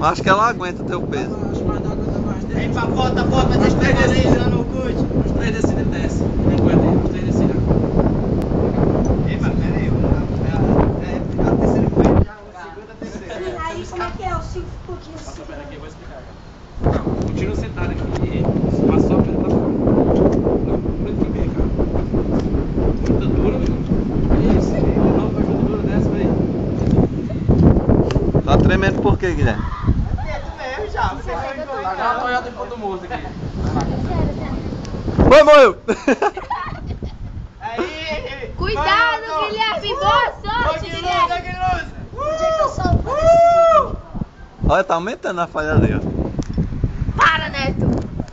Acho que ela aguenta o teu peso. Acho mais não aguenta mais. Vem pra volta, deixa eu pegar ali lá no Gucci. Os 3 descidos ele desce. Não aguenta aí, os 3 descidos agora. Ei, mas pera aí, a terceira coisa já, a segunda, a terceira. E aí, como é que é? O 5 pouquinhos Passa assim. a perna aqui, eu vou explicar, cara. Não, continua sentado aqui, passou a perna pra fora. Não, por aqui vem, cara. Muita dura, meu. Isso, de novo, ajuda dura, desce, vai. Tá tremendo por quê, Guilherme? Tá igual a Toyota em Ponto Morto aqui. Foi, morreu! Aí, Cuidado, Guilherme! Boa sorte, Guilherme! Onde é que eu salvo? Olha, tá aumentando a falha ali, ó. Para, Neto!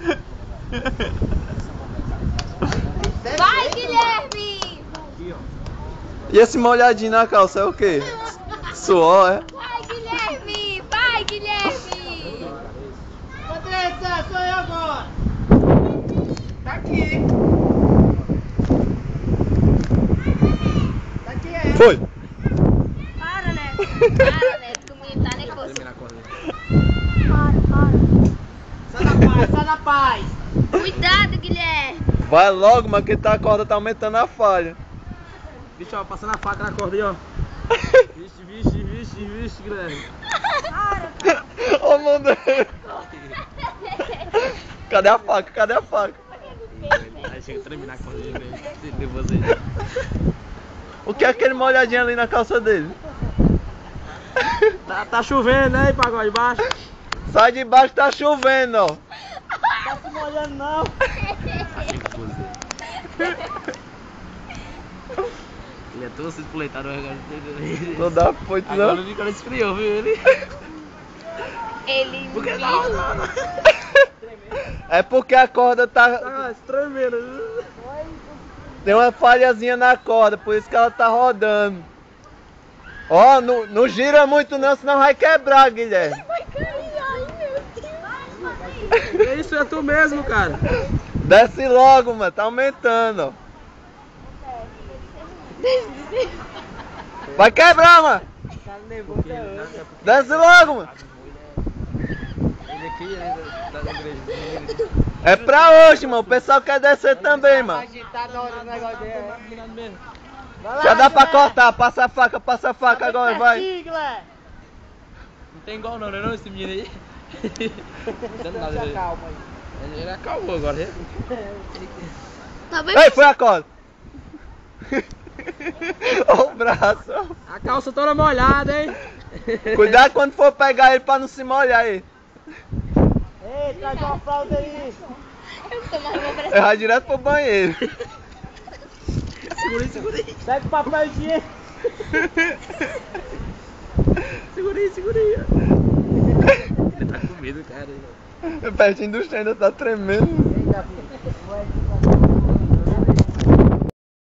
Vai, Guilherme! E esse molhadinho na calça é o quê? Suor, é? Vai, Guilherme! Vai, Guilherme! Patrícia, sou eu agora. Tá aqui. Tá aqui, é. Foi! Para, Neto! Para, Neto, que o menino tá nervoso. Termina a corda. Sai na paz. Cuidado, Guilherme! Vai logo, mas que tá, a corda tá aumentando a falha. Vixe, ó, passando a faca na corda aí, ó. Vixe, Guilherme. Ô, mundo! Cadê a faca? Cadê a faca? Aí chega a terminar a corda dele, nervoso aí. O que é aquele molhadinho ali na calça dele? Tá chovendo, né, pagode baixo? Sai de baixo, tá chovendo, ó. Tá se molhando não. Ele é todo espoleitado agora. Não dá muito, Agora não. o Nicolas esfriou, viu ele? Ele Porque viu. não. É porque a corda tá... Tá tremendo. Tem uma falhazinha na corda, por isso que ela tá rodando. Ó, não gira muito não, senão vai quebrar, Guilherme. Vai cair, ai meu Deus! É isso, é tu mesmo, cara. Desce logo, mano, tá aumentando, ó. Vai quebrar, mano. Cara nervoso é outro. Desce logo, mano. Ele aqui, ele tá na igreja. É pra hoje, mano. O pessoal quer descer também, mano. Agitado na hora do negócio dele. Já dá pra cortar. Passa a faca agora, vai. Não tem igual não, não, esse menino aí. Não tem nada dele. Calma aí. Ele acalmou agora. Tá bem? Ei, foi a corda. Ó o braço. A calça toda molhada, hein? Cuidado quando for pegar ele pra não se molhar aí. Ei, traz uma fralda aí. Eu tô mais uma pressão. Eu vai direto pro banheiro. Segura aí. Pega o papel higiênico. Segura aí. Ele tá com medo, cara. Pertinho do chão ainda tá tremendo. Eita, filho.